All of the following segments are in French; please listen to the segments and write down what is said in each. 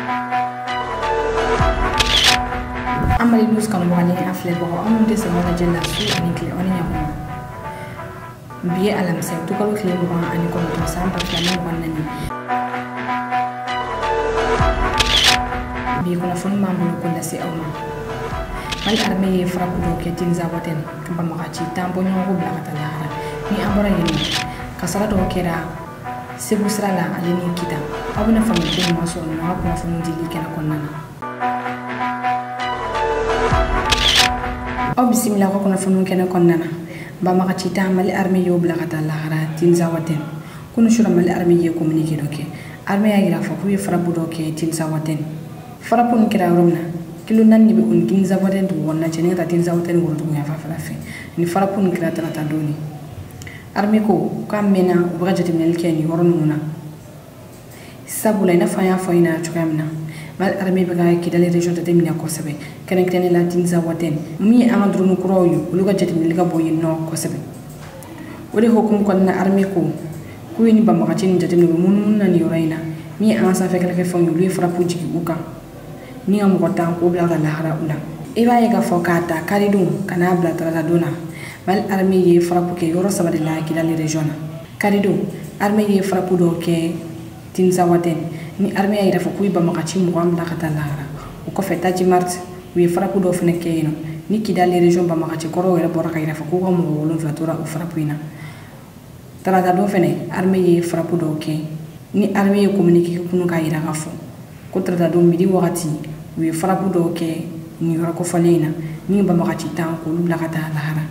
Amali news kan wani afle bo on de sama jella su ani kle oni nyamo biye alam se to kalo kle bo ani ko to sam pa kle mo wanani bi ko na fon mambu ko la se awma mal armée frappe do ke tin zabaten ba ma ci tambo ñoo bla kata lara ni amora yini kasara do kera sebu srala alini kita abuna fami ko ma so no ko na fami dili kena konnana o bismillah ko na fami kena konnana ba ma ci tamali armée yo bla kata lara tin zabaten kunu shura mal armée ye communiquer do ke armée ya gira fa ku frappe do ke tin zabaten frappe on kera romna kilo nan ni be on tin zabaten do wonna cene ta tin zabaten wurdu ya fa fa fe ni frappe on kera ta doni armée ko kamena ubajati melkeni hornuna sabula ina fanya foina chukamna mal armée be ga kidale region de temina ko sebe kenen kenen la tin zawaten mi amandru no kroyu luga jati melga boyin no ko sebe wori hokum ko na armée ko ni ba makati ni jati mununa ni yoraina mi an sa fe kala ke fongu lui frappe jiki buka ni am ko tan ko bla la hara ula iba ye ga fokata karidum kana bla tra dona mal armée ye frappe ke yoro sabade la ki dali region karido armée ye frappe do ke tin zawaten ni armée ay dafa kuy ba makati mo am la kata lara o ko feta ci mart wi frappe do fene ke no ni ki dali region ba makati ko ro wala bo rakay dafa ko mo wolon fatura o frappe ina tala do fene armée ye frappe do ke ni armée ye communiquer ko no ka ira gafo ko tala do midi wakati wi frappe do ke ni yoro ko falena ni ba makati tan ko lu la kata lara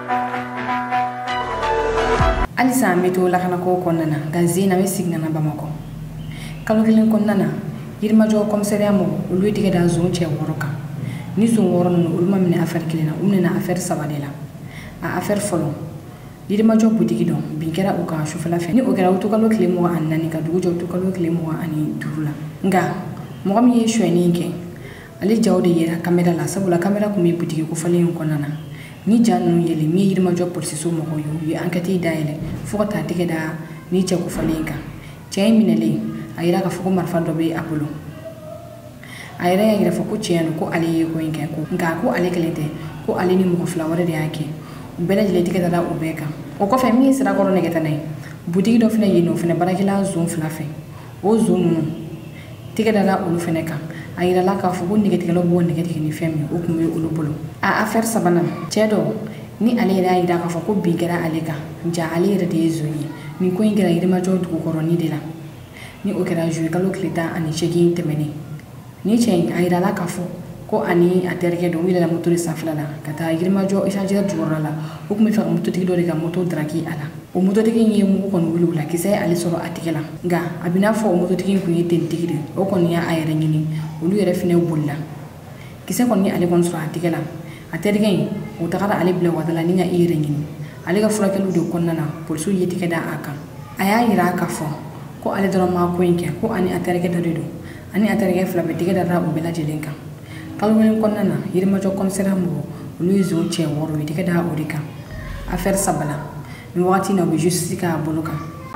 alisa meto la kana ko konnana gazina me signa na bamako kalo kelen konnana yirma jo commissariat mo ulu tige da zone che woroka ni zone woron no ulma mine affaire kilena umne affaire sabadela a affaire folo yirma jo butiki don binkera o ka shufala fe ni o gara to kalo kelen mo annani ka dugo to kalo kelen mo ani durula nga mo mi ye shweni ke ali jawde yera camera la sabula camera ko mi butiki ko falen konnana ni janu yele mi yirma jo police so mo ko yu enquête daile fokata tike da ni che ko falinka che minele ayira ka foko marfa do be apolo ayira ya gira foko che ko ali ko inke ko nga ko ali kelete ko ali ni mo flower de yake bela jile tike da ubeka o ko fe mi sira ko ne getane boutique do fene yino fene barakila zone flafe o zone tike da ulu fene ka ayira la ka foko ni getike lo bo ni getike ni femi o kumbe ulu bolo a affaire sabana chedo ni ale ira ida ka foko bigera aleka ja ale ira de zoyi ni ko ingira ida ma jodu ko koroni de la ni o kera jouer kalo kleta ani cheki temeni ni chen ayira la ka fo ko ani aterke do wila la motori saflala kata ira ma jo échanger jorala o kuma fa moto tigi do de ka moto draki ala o moto tigi ngi mu ko wulu la kisay ali soro atikela nga abina fo o moto tigi ko yeten tigi o kon ya ayira ngini ulu yere fine bulla kisay kon ni ali kon soro atikela aterke o takara ali bla wadala ni nga ire ngini ali ga fura kelu do konnana polisu yeti keda aka aya ira ka fo ko ali doro ma ko inke ko ani aterke do do ani aterke fla be tigeda ra o bela jelenka kalwen konnana yirma jo konsera mo luizo che woro yeti keda orika affaire sabala mi wati na be justika boloka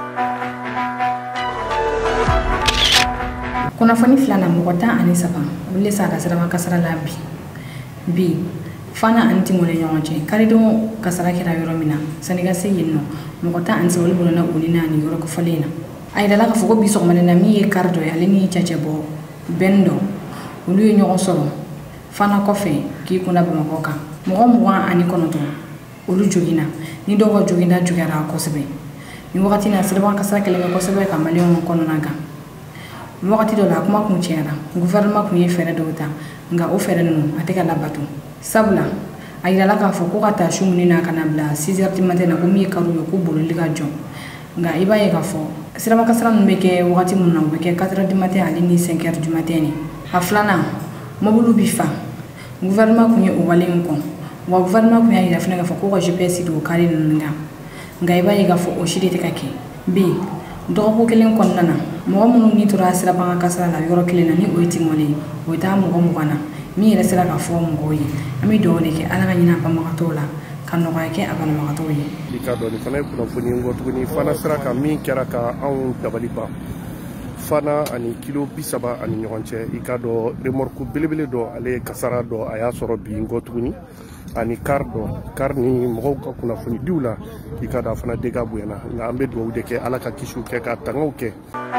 kuna fani flana mo kota ani sapa bulle sa da sara makasara labi bi fana anti mo le nyonje karido kasara kira yoro mina saniga se yinno mo kota anti wol bulona unina ni yoro ko falena ay dala ka fugo biso ko na mi e cardo ya leni chachebo bendo ulu yo nyon solo fana kofe ki kuna ba makoka mo ani kono to ulu jogina ni do go jogina jugara ko sebe ni wakati na sirba kasara kele ko sebe ka malion kono naga wakati do la kuma kun chera gouvernement kun ye fere do ta nga o fere no ateka la batu sabula ayira la ka fo ko kata shumuni na kana bla 6h du matin na ko mi karu yo ko bolo liga jon nga iba ye ka fo sirama kasara no beke wakati mun na beke 4h du matin ali ni 5h du matin ni aflana mobulu bifa gouvernement kun ye o walen ko wa gouvernement kun ya fina ka fo ko GPS do kare nga iba ye ka fo o shiri te kake bi do ko kelen kon nana mo mo ni tura sira banga kasara la yoro kelen ni o iti mole o ta mo kana mi yɛrɛ sera ka fɔ mɔgɔw ye an bɛ dugawu de kɛ ala ka ɲinɛ banbagatɔw la ka nɔgɔya kɛ a banabagatɔw ye. I ka dɔn nin fana ye kunnafoni in kɔ tuguni fana sera ka min kɛra ka anw dabali ban fana ani kilo 30 ani ɲɔgɔn cɛ i ka dɔ remorque belebele dɔ ale kasara dɔ a y'a sɔrɔ bi ngɔ tuguni ani car ni mɔgɔw ka kunnafoni diw la i ka da fana dega bonyana nka an bɛ dugawu de kɛ ala ka kisiw kɛ ka tangaw kɛ.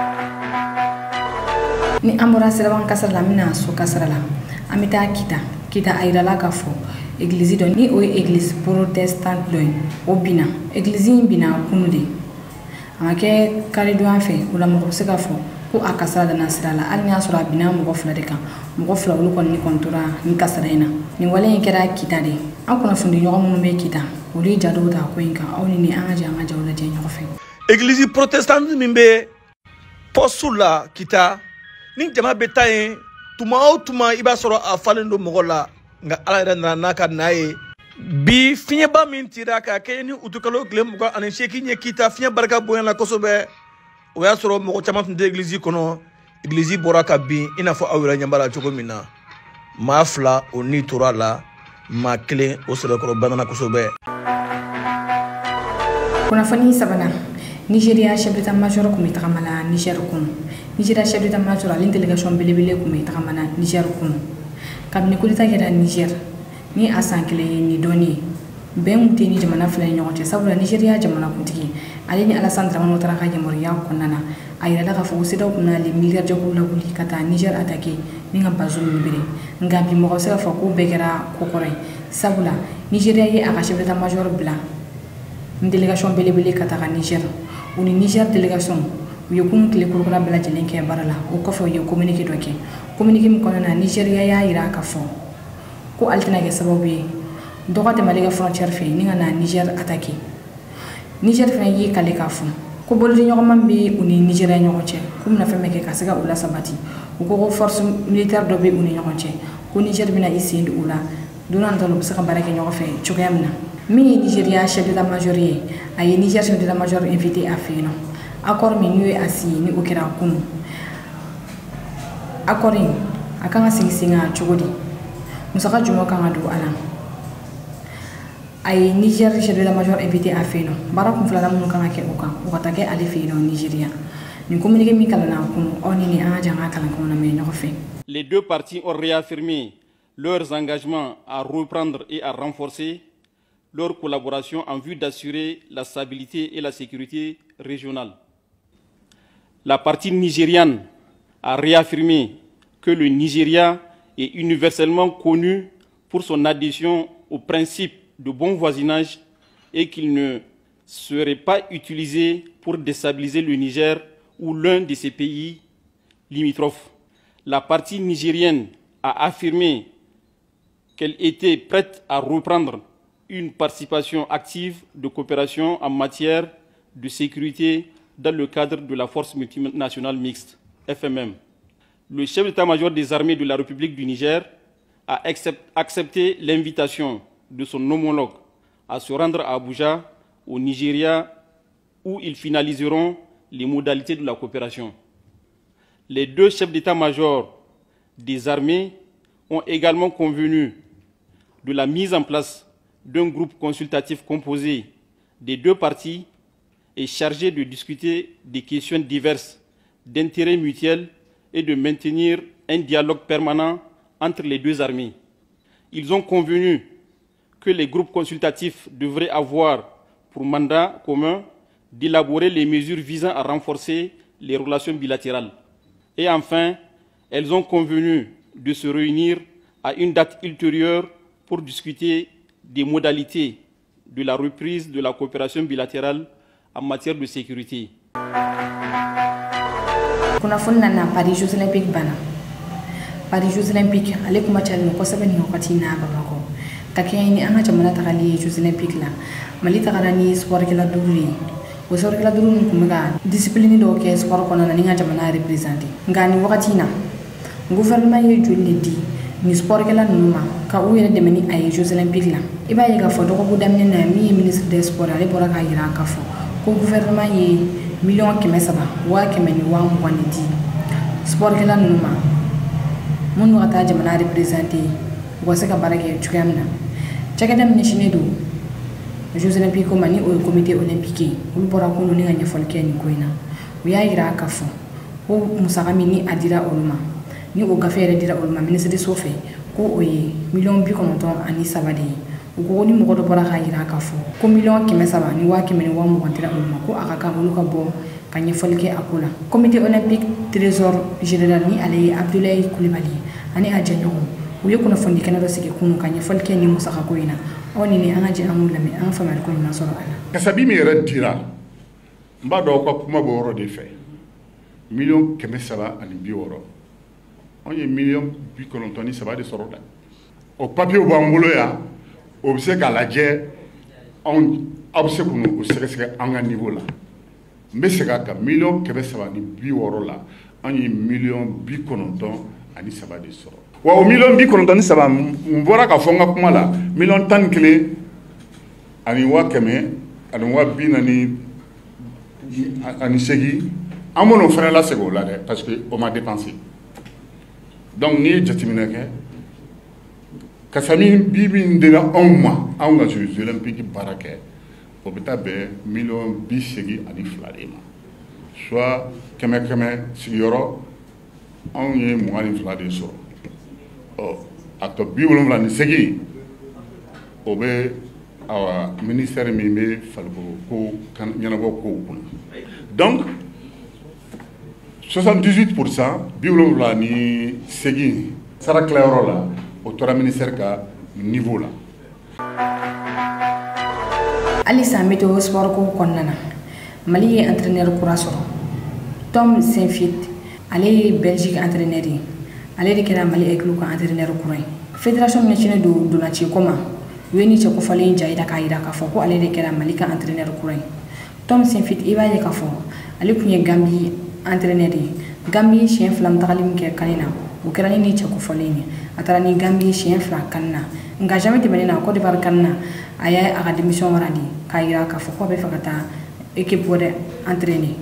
Ni an bɔra siraban kasara la mina so kasara la an bɛ taa kita a yirala ka fɔ église dɔ ni o ye église protestante dɔ ye o bina église in bina kunu de a ma kɛ kari don an fɛ o la mɔgɔ bɛ se ka fɔ ko a kasara dana sira la hali ni y'a sɔrɔ a bina mɔgɔ 2 de kan mɔgɔ 2 olu kɔni kɔni tora ni kasara in na nin wale in kɛra kita de an kunnafoni ɲɔgɔn minnu bɛ kita olu ye ja dɔw ta ko in kan aw ni an ka jɛ an ka jaw lajɛ ɲɔgɔn fɛ. Église protestante min bɛ poste la kita ni jama bɛ taa yen tuma o tuma i b'a sɔrɔ a falen don mɔgɔ la nka ala yɛrɛ nana n'a ka na ye bi fiɲɛba min tira ka kɛ ni utukalo tile 28 ye kita fiɲɛ barika bonyana kosɛbɛ o y'a sɔrɔ mɔgɔ caman tun tɛ église kɔnɔ église bɔra ka bin i n'a fɔ aw yɛrɛ ɲɛ b'a la cogo min na maa 2 o ni tora la maa 1 o sɛbɛkɔrɔ banana kosɛbɛ. Kunnafoni sabanan Nigeria chef d'état-major kun bɛ tagama la Niger kɔnɔ Nigeria chef d'état-major ale délégation belebele kun bɛ tagama na Niger kɔnɔ kabini coup d'état kɛra Niger ni a san 1 ye ni dɔɔni bɛn kun tɛ ni jamana 2 ni ɲɔgɔn cɛ sabula Nigeria jamana kuntigi ale ni Alassane Dramane Ouattara ka yamaruya kɔnɔna na a yirala k'a fɔ ko CEDEAO kun n'ale militaire jɛkulu lawuli ka taa Niger attaquer ni ka Bazoum libéré nka bi mɔgɔ bɛ se ka fɔ ko bɛɛ kɛra ko kɔrɔ ye sabula Nigeria ye a ka chef d'état-major bila ni délégation belebele ka taga Niger o ni Niger délégation u ye kun tile kurukura bɛɛ lajɛlen kɛ baara la o kɔfɛ u ye communiqué dɔ kɛ communiqué min kɔnɔna na Nigeria y'a yira ka fɔ ko ale tɛna kɛ sababu ye dɔgɔ tɛmɛ ale ka frontière fɛ ni ka na Niger attaquer Niger fana y'i kale k'a fɔ ko bolodi ɲɔgɔnman bɛ u ni Nigeria ɲɔgɔn cɛ k'u bɛna fɛn bɛɛ kɛ ka se ka u lasabati u ko ko force militaire dɔ bɛ u ni ɲɔgɔn cɛ ko Niger bɛna i sen don u la don n'a nataw u bɛ se ka baara kɛ ɲɔgɔn fɛ cogoya min na min ye Nigeria chef d'état-major ye a ye Niger chef d'état-major invité a fɛ yen nɔ accord min n'u ye a signé ni o kɛra kunu accord in a kan ka sigi sen kan cogo di musaka jumɛn kan ka don a la a ye Niger chef d'état-major invité a fɛ yen nɔ baara kun filanan minnu kan ka kɛ o kan o ka taa kɛ ale fɛ yen nɔ Nigeria nin communiqué min kalanna kunu aw ni an ka jan ka kalankanw lamɛn ɲɔgɔn fɛ. Les deux parties ont réaffirmé leurs engagements à reprendre et à renforcer leur collaboration en vue d'assurer la stabilité et la sécurité régionale. La partie nigériane a réaffirmé que le Nigeria est universellement connu pour son adhésion au principe de bon voisinage et qu'il ne serait pas utilisé pour déstabiliser le Niger ou l'un de ses pays limitrophes. La partie nigérienne a affirmé qu'elle était prête à reprendre une participation active de coopération en matière de sécurité dans le cadre de la force multinationale mixte, FMM. Le chef d'état-major des armées de la République du Niger a accepté l'invitation de son homologue à se rendre à Abuja, au Nigeria, où ils finaliseront les modalités de la coopération. Les deux chefs d'état-major des armées ont également convenu de la mise en place d'un groupe consultatif composé des deux parties et chargé de discuter des questions diverses d'intérêt mutuel et de maintenir un dialogue permanent entre les deux armées. Ils ont convenu que les groupes consultatifs devraient avoir pour mandat commun d'élaborer les mesures visant à renforcer les relations bilatérales. Et enfin, elles ont convenu de se réunir à une date ultérieure pour discuter des modalités de la reprise de la coopération bilatérale en matière de sécurité. Kunnafoni na Paris Jeux Olympiques bana. Paris Jeux Olympiques ale kuma cari mo kosɛbɛ ni wakati na Bamako. Ka kɛ ni an ka jamana tagali Jeux Olympiques la. Mali tagara ni sport kɛla 5 ye. O sport kɛla 5 min kun bɛ ka discipline dɔw kɛ sport kɔnɔna na ni ka jamana représenter. Nka ni wakati na gouvernement ye joli de di ni sport kɛla ninnu ma ka u yɛrɛ dɛmɛ ni a ye Jeux Olympiques la. I b'a ye k'a fɔ dɔgɔkun daminɛ na min ye ministre des sports ale bɔra k'a yira k'a fɔ ko gouvernement ye $300,000 $120,000 di sport kɛla ninnu ma minnu ka taa jamana représenter u ka se ka baara kɛ cogoya min na. Cakɛda min ɲɛsinnen don Jeux Olympiques ma ni o ye comité olympique ye olu bɔra k'olu ni ka ɲɛfɔli kɛ nin ko in na. U y'a yira k'a fɔ ko musaka min ni a dira olu ma ni o gafe yɛrɛ dira olu ma minisiriso fɛ ko o ye $93,000 de ye u ko ni mɔgɔ dɔ bɔra k'a yira k'a fɔ ko $300,000 ni $120,000 dira olu ma ko a ka kan olu ka bɔ ka ɲɛfɔli kɛ a ko la comité olympique trésor général ni ale ye Abdoulaye Coulibaly ani a jɛɲɔgɔn u ye kunnafoni kɛnɛ dɔ sigi kunun ka ɲɛfɔli kɛ ni musaka ko in na aw ni ne an ka jɛ an k'u lamɛn an ka faamuyali ko ɲuman sɔrɔ a la. Kasabi min yɛrɛ dira n b'a dɔn aw ka kuma b'o yɔrɔ de fɛ $360,000 anw ye $93,000 de sɔrɔ dɛ o papiyew b'an bolo yan o bɛ se k'a lajɛ aw bɛ se k'o sɛgɛsɛgɛ an ka niveau la n bɛ segin a kan $360,000 la anw ye $93,000 de sɔrɔ wa o $93,000 n bɔra k'a fɔ n ka kuma la $11,448,8 an m'o fana lasegin o la dɛ parce que o ma dépensé donc n'i ye jateminɛ kɛ kasami bi min dira anw ma anw ka Jeux olympiques baara kɛ o bɛ taa bɛn $82,000 de ma soit 100 sigiyɔrɔ anw ye 22 de sɔrɔ a tɔ 78 o bɛ ministère min bɛ farikolo ko ɲɛnabɔ kow kunna donc 78% $78 sara tilayɔrɔ la o tora ministère ka niveau la. Alisa météo sport ko kɔnɔna na Mali ye entraîneur kura sɔrɔ Tom Saintfiet ale ye Belgique entraîneur ye ale de kɛra Mali Aigle ka entraîneur kura ye fédération nationale do dolanci koma u ye ni cɛ kofɔlen jayira k'a yira k'a fɔ ko ale de kɛra Mali ka entraîneur kura ye Tom Saintfiet i b'a ye k'a fɔ ale tun ye Gambie entraîneur ye Gambie siɲɛ 2 tagali min kɛ kan na o kɛra ni cɛ kofɔlen ye a taara ni Gambie siɲɛ 2 kan na nka jamais tɛmɛnen na Côte d'Ivoire kan na a y'a a ka démission wara di k'a yira k'a fɔ ko a bɛ fɛ ka taa équipe wɛrɛ entraîner.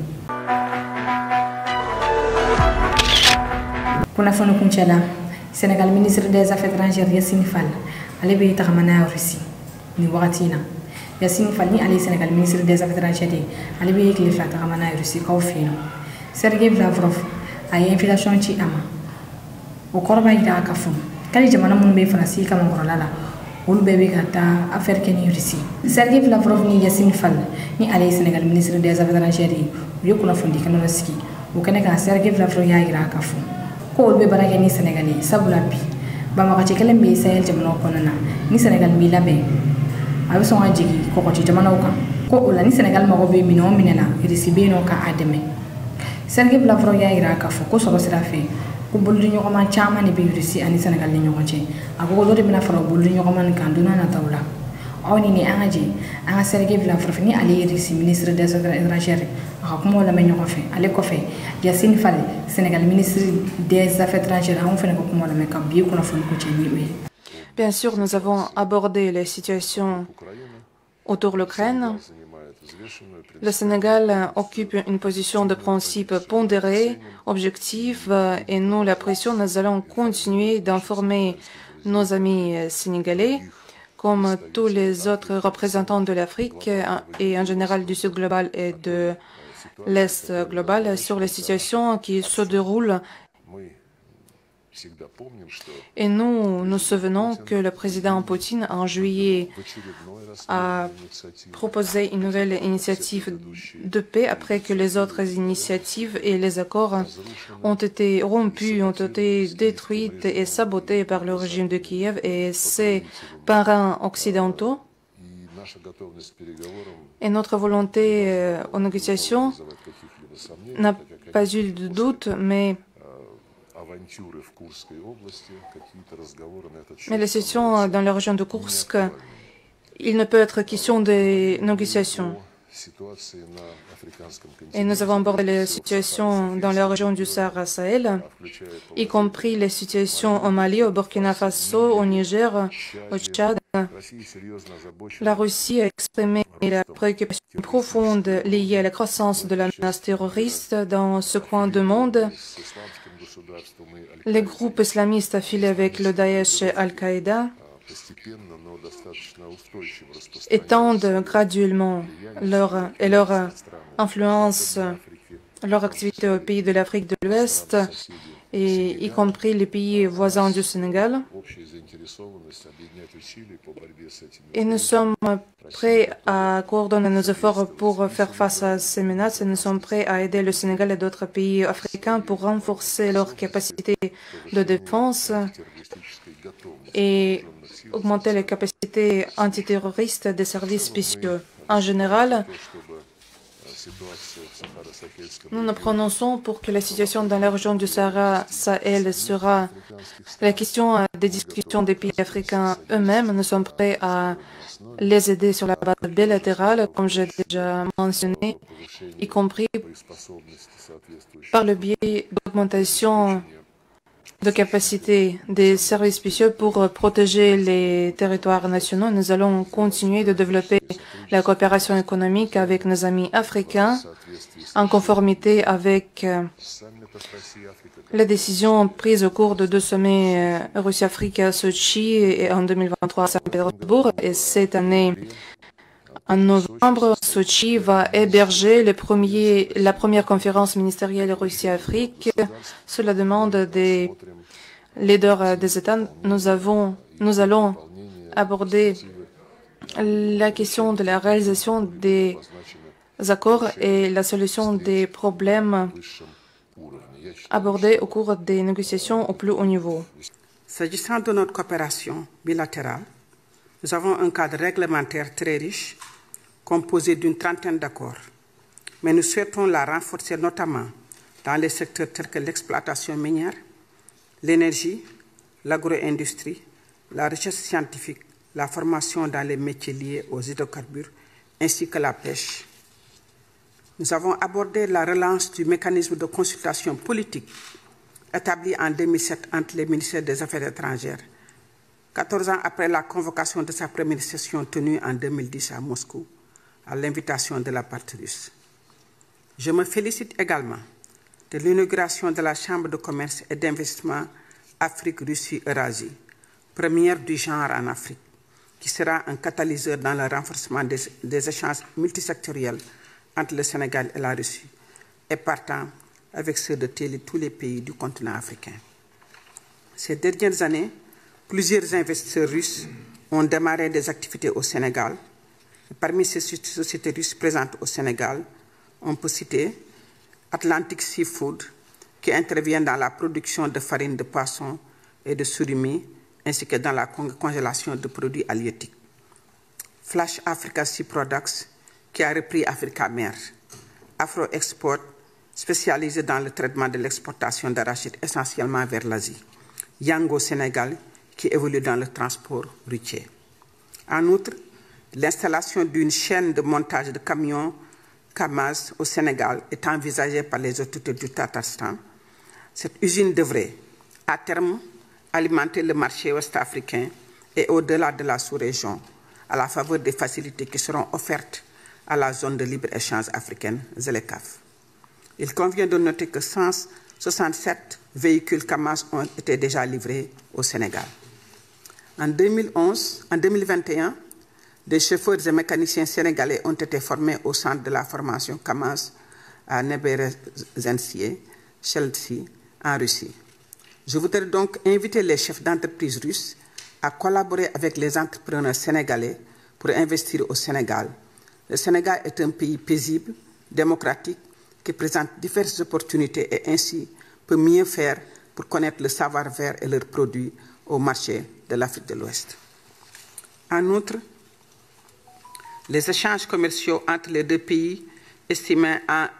Kunnafoni kuncɛ la Sénégal ministre des affaires étrangères Yassine Fall ale bɛ tagama n'a ye Russie nin wagati in na Yassine Fall ni ale ye Sénégal ministre des affaires étrangères ye ale bɛ tile 2 tagama n'a ye Russie kaw fɛ yen nɔ Sergei Lavrov a ye invitation ci a ma o kɔrɔ b'a yira k'a fɔ k'ale jamana minnu bɛ Faransi kamankɔrɔla la olu bɛɛ bɛ ka taa affaire kɛ ni Russie Sergei Lavrov ni Yassine Fall ni ale ye Sénégal ministre des affaires étrangères ye u ye kunnafoni kɛnɛ dɔ sigi o kɛnɛ kan Sergei Lavrov y'a yira k'a fɔ ko olu bɛ baara kɛ ni Sénégal ye sabula bi banbagaci kelen bɛ Sahel jamanaw kɔnɔna na ni Sénégal b'i labɛn a bɛ sɔn ka jigin kɔgɔji jamanaw kan ko o la ni Sénégal mago bɛ minɛ o minɛ na Russie bɛ yen nɔ k'a dɛmɛ Sergei Lavrov y'a yira k'a fɔ ko sɔrɔ sira fɛ ko bolidiɲɔgɔnma caman de bɛ Russie ani Sénégal ni ɲɔgɔn cɛ a ko dɔ de bɛna fara bolidiɲɔgɔnma nin kan don n'a nataw la aw ni an ka jɛ an ka Sergei Lavrov ni ale ye Russie ministre des affaires étrangères a ka kumaw lamɛn ɲɔgɔn fɛ ale kɔfɛ Yassine Fall Sénégal ministre des affaires étrangères anw fana ka kumaw lamɛn ka bi kunnafoni ko cɛ ni o ye. Bien sûr, nous avons abordé les situations autour de l'Ukraine. Le Sénégal occupe une position de principe pondérée, objective, et nous l'apprécions. Nous allons continuer d'informer nos amis sénégalais, comme tous les autres représentants de l'Afrique et en général du Sud global et de l'Est global, sur les situations qui se déroulent. Et nous nous souvenons que le président Poutine, en juillet, a proposé une nouvelle initiative de paix après que les autres initiatives et les accords ont été rompus, ont été détruits et sabotés par le régime de Kiev et ses parrains occidentaux. Et notre volonté en négociation n'a pas eu de doute, mais la situation dans la région de Koursk, il ne peut être question de négociations. Et nous avons abordé les situations dans la région du Sahara-Sahel, y compris les situations au Mali, au Burkina Faso, au Niger, au Tchad. La Russie a exprimé la préoccupation profonde liée à la croissance de la menace terroriste dans ce coin du monde. Les groupes islamistes affiliés avec le Daesh et Al-Qaïda étendent graduellement leur influence leur activité aux pays de l'Afrique de l'Ouest, et y compris les pays voisins du Sénégal. Et nous sommes prêts à coordonner nos efforts pour faire face à ces menaces et nous sommes prêts à aider le Sénégal et d'autres pays africains pour renforcer leur capacité de défense et augmenter les capacités antiterroristes des services spéciaux. En général, nous nous prononçons pour que la situation dans la région du Sahara-Sahel sera la question des discussions des pays africains eux-mêmes. Nous sommes prêts à les aider sur la base bilatérale, comme j'ai déjà mentionné, y compris par le biais d'augmentation de capacité des services spéciaux pour protéger les territoires nationaux. Nous allons continuer de développer la coopération économique avec nos amis africains en conformité avec les décisions prises au cours de 2 sommets Russie-Afrique à Sochi et en 2023 à Saint-Pétersbourg. Et cette année, en novembre, Sochi va héberger la première conférence ministérielle Russie-Afrique sur la demande des leaders des États. Nous allons aborder la question de la réalisation des accords et la solution des problèmes abordés au cours des négociations au plus haut niveau. S'agissant de notre coopération bilatérale, nous avons un cadre réglementaire très riche composé d'une trentaine d'accords, mais nous souhaitons la renforcer notamment dans les secteurs tels que l'exploitation minière, l'énergie, l'agro-industrie, la recherche scientifique, la formation dans les métiers liés aux hydrocarbures, ainsi que la pêche. Nous avons abordé la relance du mécanisme de consultation politique établi en 2007 entre les ministères des Affaires étrangères, 14 ans après la convocation de sa première session tenue en 2010 à Moscou, à l'invitation de la partie russe. Je me félicite également de l'inauguration de la Chambre de commerce et d'investissement Afrique-Russie-Eurasie, première du genre en Afrique, qui sera un catalyseur dans le renforcement des échanges multisectoriels entre le Sénégal et la Russie, et partant avec ceux de tous les pays du continent africain. Ces dernières années, plusieurs investisseurs russes ont démarré des activités au Sénégal. Parmi ces sociétés russes présentes au Sénégal, on peut citer Atlantic Seafood, qui intervient dans la production de farine de poisson et de surimi, ainsi que dans la congélation de produits halieutiques. Flash Africa Sea Products, qui a repris Africa Mer. Afro Export, spécialisé dans le traitement de l'exportation d'arachide essentiellement vers l'Asie. Yango Sénégal, qui évolue dans le transport routier. En outre, l'installation d'une chaîne de montage de camions Kamaz au Sénégal est envisagée par les autorités du Tatarstan. Cette usine devrait, à terme, alimenter le marché ouest-africain et au-delà de la sous-région, à la faveur des facilités qui seront offertes à la zone de libre-échange africaine, ZLECAf. Il convient de noter que 167 véhicules Kamaz ont été déjà livrés au Sénégal. En 2021, des chauffeurs et mécaniciens sénégalais ont été formés au centre de la formation Kamaz à Neberezensié, Chelsea, en Russie. Je voudrais donc inviter les chefs d'entreprise russes à collaborer avec les entrepreneurs sénégalais pour investir au Sénégal. Le Sénégal est un pays paisible, démocratique, qui présente diverses opportunités et ainsi peut mieux faire pour connaître le savoir-faire et leurs produits au marché de l'Afrique de l'Ouest. En outre, les échanges commerciaux entre les deux pays, estimés à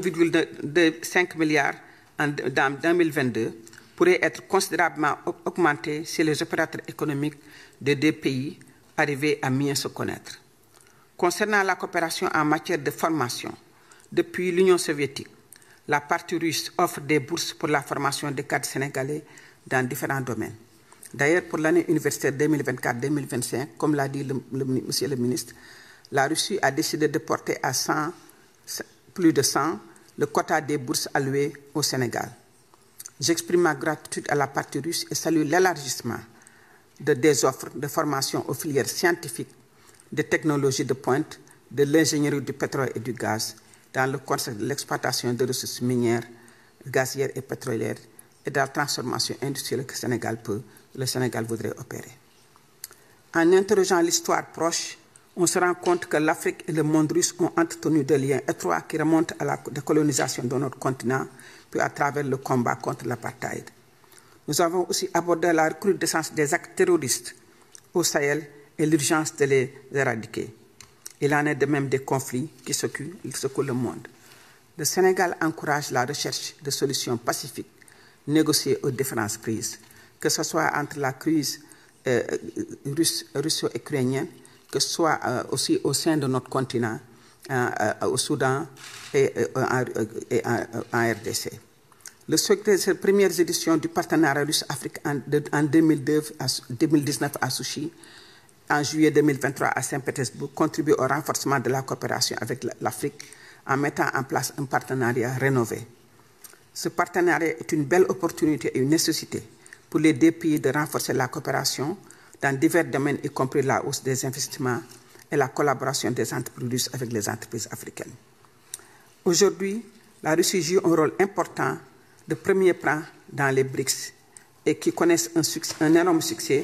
1,5 milliard en 2022, pourraient être considérablement augmentés si les opérateurs économiques des deux pays arrivaient à mieux se connaître. Concernant la coopération en matière de formation, depuis l'Union soviétique, la partie russe offre des bourses pour la formation des cadres sénégalais dans différents domaines. D'ailleurs, pour l'année universitaire 2024-2025, comme l'a dit Monsieur le ministre, la Russie a décidé de porter à plus de 100 le quota des bourses allouées au Sénégal. J'exprime ma gratitude à la partie russe et salue l'élargissement des offres de formation aux filières scientifiques, de technologies de pointe, de l'ingénierie du pétrole et du gaz, dans le contexte de l'exploitation de ressources minières, gazières et pétrolières et de la transformation industrielle que le Sénégal voudrait opérer. En interrogeant l'histoire proche, on se rend compte que l'Afrique et le monde russe ont entretenu des liens étroits qui remontent à la décolonisation de notre continent, puis à travers le combat contre l'apartheid. Nous avons aussi abordé la recrudescence des actes terroristes au Sahel et l'urgence de les éradiquer. Il en est de même des conflits qui secouent le monde. Le Sénégal encourage la recherche de solutions pacifiques négociées aux différentes crises, que ce soit entre la crise russo-ukrainienne, que ce soit aussi au sein de notre continent, au Soudan et en RDC. Le succès des premières éditions du partenariat russe-Afrique en 2019 à Souchy, en juillet 2023 à Saint-Pétersbourg, contribue au renforcement de la coopération avec l'Afrique en mettant en place un partenariat rénové. Ce partenariat est une belle opportunité et une nécessité pour les deux pays de renforcer la coopération dans divers domaines, y compris la hausse des investissements et la collaboration des entreprises russes avec les entreprises africaines. Aujourd'hui, la Russie joue un rôle important de premier plan dans les BRICS et qui connaissent un énorme succès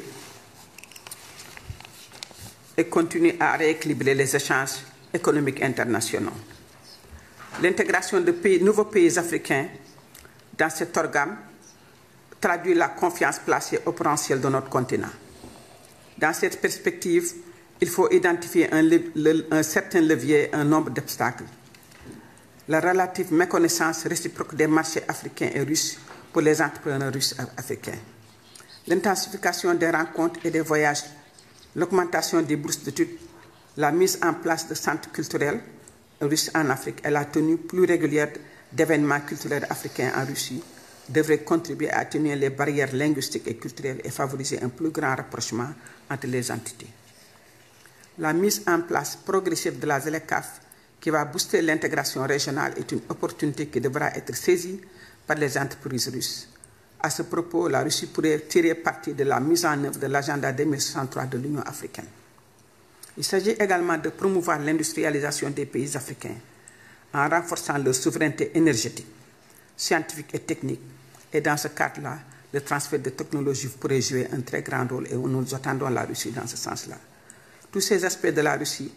et continue à rééquilibrer les échanges économiques internationaux. L'intégration de nouveaux pays africains dans cet organe traduit la confiance placée au potentiel de notre continent. Dans cette perspective, il faut identifier un certain levier et un nombre d'obstacles. La relative méconnaissance réciproque des marchés africains et russes pour les entrepreneurs russes africains. L'intensification des rencontres et des voyages, l'augmentation des bourses d'études, la mise en place de centres culturels russes en Afrique et la tenue plus régulière d'événements culturels africains en Russie devraient contribuer à atténuer les barrières linguistiques et culturelles et favoriser un plus grand rapprochement entre les entités. La mise en place progressive de la ZLECAf, qui va booster l'intégration régionale, est une opportunité qui devra être saisie par les entreprises russes. À ce propos, la Russie pourrait tirer parti de la mise en œuvre de l'agenda 2063 de l'Union africaine. Il s'agit également de promouvoir l'industrialisation des pays africains en renforçant leur souveraineté énergétique, scientifique et technique. Et dans ce cadre-là, le transfert de technologies pourrait jouer un très grand rôle et nous attendons la Russie dans ce sens-là. Tous ces aspects de la Russie,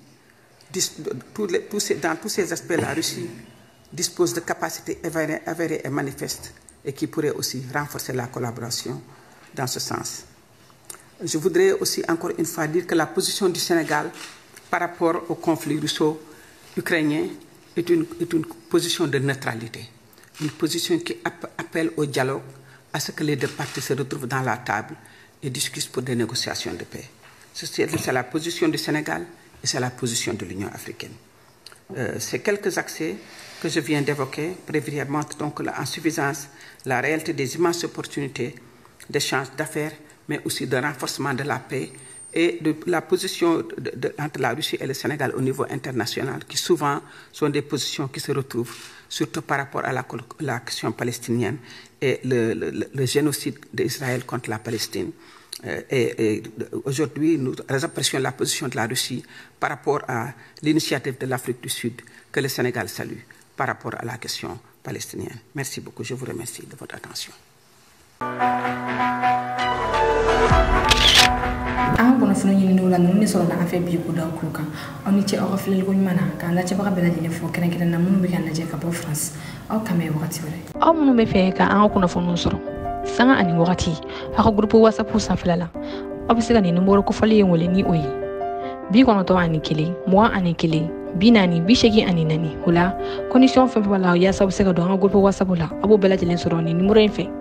dans tous ces aspects, la Russie dispose de capacités avérées et manifestes et qui pourraient aussi renforcer la collaboration dans ce sens. Je voudrais aussi encore une fois dire que la position du Sénégal par rapport au conflit russo-ukrainien est une position de neutralité, une position qui appelle au dialogue, à ce que les deux parties se retrouvent dans la table et discutent pour des négociations de paix. C'est la position du Sénégal et c'est la position de l'Union africaine. Ces quelques accès que je viens d'évoquer montrent donc en suffisance la réalité des immenses opportunités d'échange d'affaires, mais aussi de renforcement de la paix et de la position entre la Russie et le Sénégal au niveau international, qui souvent sont des positions qui se retrouvent, surtout par rapport à la question palestinienne et le génocide d'Israël contre la Palestine. Et aujourd'hui, nous apprécions la position de la Russie par rapport à l'initiative de l'Afrique du Sud que le Sénégal salue par rapport à la question palestinienne. Merci beaucoup. Je vous remercie de votre attention. an kono funu ñini no la no ni solo na affaire bi ko daw ko kan on ci o xafle ko mana kan la ci ba bela jine fo kenen kenen na mun bi kan la je ka bo France aw kamé wakati wala aw mun be fe ka an ko na funu soro sanga ani wakati ha groupe WhatsApp sa filala obisiga ni numero ko fali wole ni oyi bi kono to ani kili moi ani kili binani bishegi ani nani hula condition fe wala ya sabu se ka do an groupe WhatsApp la abo bela jine soro ni numero en fe